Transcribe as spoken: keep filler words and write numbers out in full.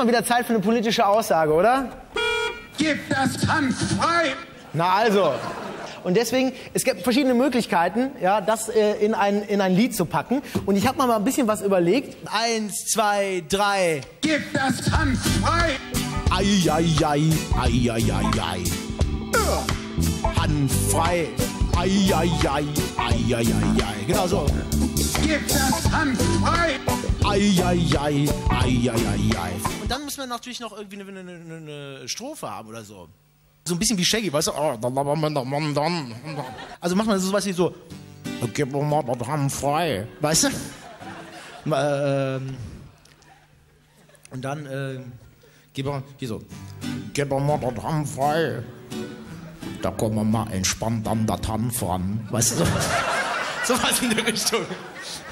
mal wieder Zeit für eine politische Aussage, oder? Gib das Hanf frei! Na also. Und deswegen, es gibt verschiedene Möglichkeiten, ja, das äh, in, ein, in ein Lied zu packen. Und ich habe mal ein bisschen was überlegt. Eins, zwei, drei. Gib das Hanf frei! Ei, ei, ei, ei, ei, ei, ei. Hanf frei. Ei, ei, ei, ei, ei, ei, ei. Genau so. Gib das Hanf frei! Ei, ei, ei, ei, ei, ei, ei. Und dann müssen wir natürlich noch irgendwie eine, eine, eine Strophe haben oder so. So ein bisschen wie Shaggy, weißt du? Also macht man so was wie so. Gib mir mal das Hanf frei. Weißt du? Ähm, und dann, äh, gib mir, hier so. Gib mir mal das Hanf frei. Da kommen wir mal entspannt an das Hanf ran. Weißt du? So, so was in der Richtung.